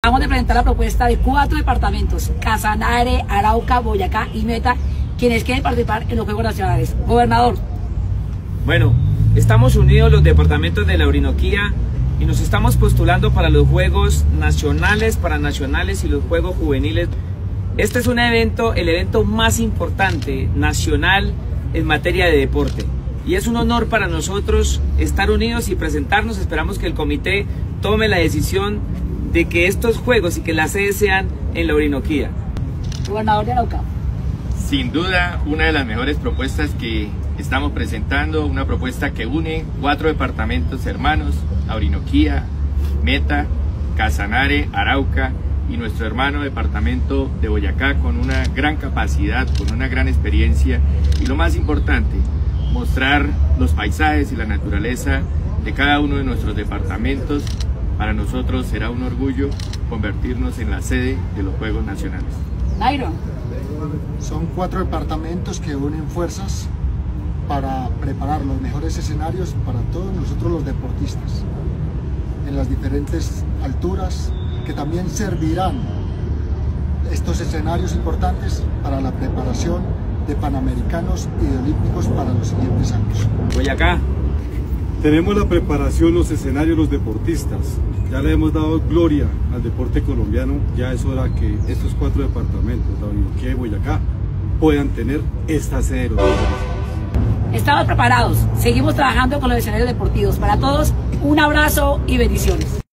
Vamos a presentar la propuesta de 4 departamentos: Casanare, Arauca, Boyacá y Meta, quienes quieren participar en los Juegos Nacionales. Gobernador. Bueno, estamos unidos los departamentos de la Orinoquía y nos estamos postulando para los Juegos Nacionales, Paranacionales y los Juegos Juveniles. Este es un evento, el evento más importante nacional en materia de deporte. Y es un honor para nosotros estar unidos y presentarnos. Esperamos que el comité tome la decisión de que estos juegos y que las sedes sean en la Orinoquía. Gobernador de Arauca. Sin duda, una de las mejores propuestas que estamos presentando, una propuesta que une 4 departamentos hermanos: la Orinoquía, Meta, Casanare, Arauca y nuestro hermano departamento de Boyacá, con una gran capacidad, con una gran experiencia y, lo más importante, mostrar los paisajes y la naturaleza de cada uno de nuestros departamentos. Para nosotros será un orgullo convertirnos en la sede de los Juegos Nacionales. Nairo. Son 4 departamentos que unen fuerzas para preparar los mejores escenarios para todos nosotros los deportistas, en las diferentes alturas, que también servirán estos escenarios importantes para la preparación de Panamericanos y de Olímpicos para los siguientes años. Boyacá. Tenemos la preparación, los escenarios, los deportistas. Ya le hemos dado gloria al deporte colombiano. Ya es hora que estos 4 departamentos, la Orinoquía y Boyacá, puedan tener esta sede de los Juegos Nacionales. Estamos preparados. Seguimos trabajando con los escenarios deportivos. Para todos, un abrazo y bendiciones.